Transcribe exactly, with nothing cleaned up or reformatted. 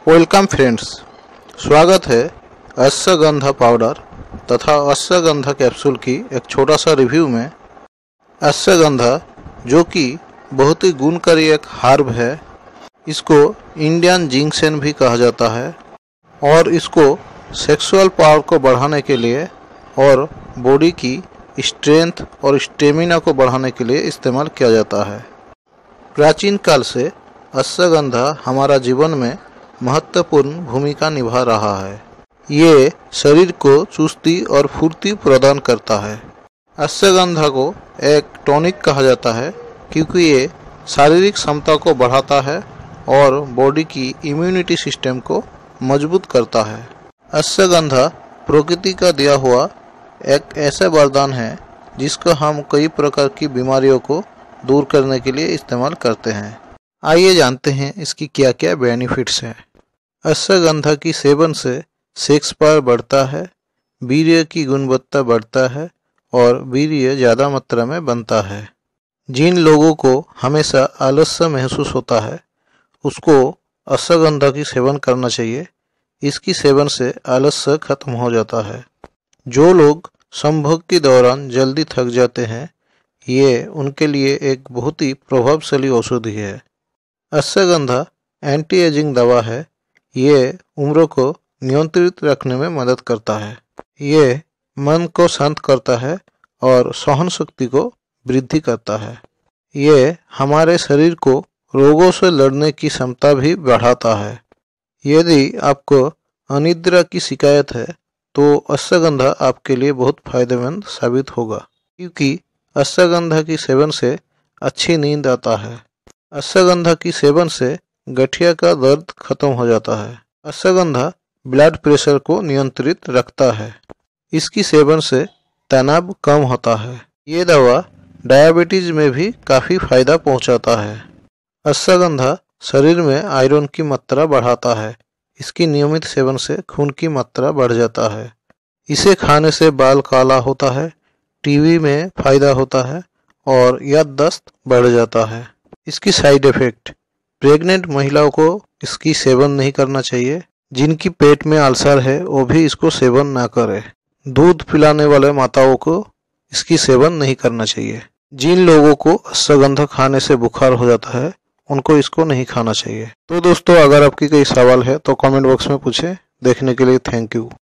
Welcome friends, स्वागत है ashwagandha powder तथा अश्वगंधा कैप्सूल की एक छोटा सा रिव्यू में। अश्वगंधा जो कि बहुत ही गुणकारी एक हर्ब है, इसको इंडियन जिंक्शन भी कहा जाता है और इसको सेक्सुअल पावर को बढ़ाने के लिए और बॉडी की स्ट्रेंथ और स्टेमिना को बढ़ाने के लिए इस्तेमाल किया जाता है। प्राचीन काल से अश्वगंधा हमारा जीवन में महत्वपूर्ण भूमिका निभा रहा है। ये शरीर को चुस्ती और फुर्ती प्रदान करता है। अश्वगंधा को एक टॉनिक कहा जाता है क्योंकि ये शारीरिक क्षमता को बढ़ाता है और बॉडी की इम्यूनिटी सिस्टम को मजबूत करता है। अश्वगंधा प्रकृति का दिया हुआ एक ऐसा वरदान है जिसको हम कई प्रकार की बीमारियों को दूर करने के लिए इस्तेमाल करते हैं। आइए जानते हैं इसकी क्या क्या बेनिफिट्स हैं। अश्वगंधा की सेवन से सेक्स पावर बढ़ता है, वीर्य की गुणवत्ता बढ़ता है और वीर्य ज़्यादा मात्रा में बनता है। जिन लोगों को हमेशा आलस्य महसूस होता है उसको अश्वगंधा की सेवन करना चाहिए। इसकी सेवन से आलस्य खत्म हो जाता है। जो लोग संभोग के दौरान जल्दी थक जाते हैं, ये उनके लिए एक बहुत ही प्रभावशाली औषधि है। अश्वगंधा एंटी एजिंग दवा है। ये उम्र को नियंत्रित रखने में मदद करता है। ये मन को शांत करता है और सहन शक्ति को वृद्धि करता है। ये हमारे शरीर को रोगों से लड़ने की क्षमता भी बढ़ाता है। यदि आपको अनिद्रा की शिकायत है तो अश्वगंधा आपके लिए बहुत फायदेमंद साबित होगा, क्योंकि अश्वगंधा की सेवन से अच्छी नींद आता है। अश्वगंधा की सेवन से गठिया का दर्द खत्म हो जाता है। अश्वगंधा ब्लड प्रेशर को नियंत्रित रखता है। इसकी सेवन से तनाव कम होता है। ये दवा डायबिटीज में भी काफ़ी फायदा पहुंचाता है। अश्वगंधा शरीर में आयरन की मात्रा बढ़ाता है। इसकी नियमित सेवन से खून की मात्रा बढ़ जाता है। इसे खाने से बाल काला होता है, टीबी में फायदा होता है और याददाश्त बढ़ जाता है। इसकी साइड इफ़ेक्ट: प्रेग्नेंट महिलाओं को इसकी सेवन नहीं करना चाहिए। जिनकी पेट में अल्सर है वो भी इसको सेवन ना करें। दूध पिलाने वाले माताओं को इसकी सेवन नहीं करना चाहिए। जिन लोगों को अश्वगंधा खाने से बुखार हो जाता है उनको इसको नहीं खाना चाहिए। तो दोस्तों, अगर आपकी कोई सवाल है तो कमेंट बॉक्स में पूछें। देखने के लिए थैंक यू।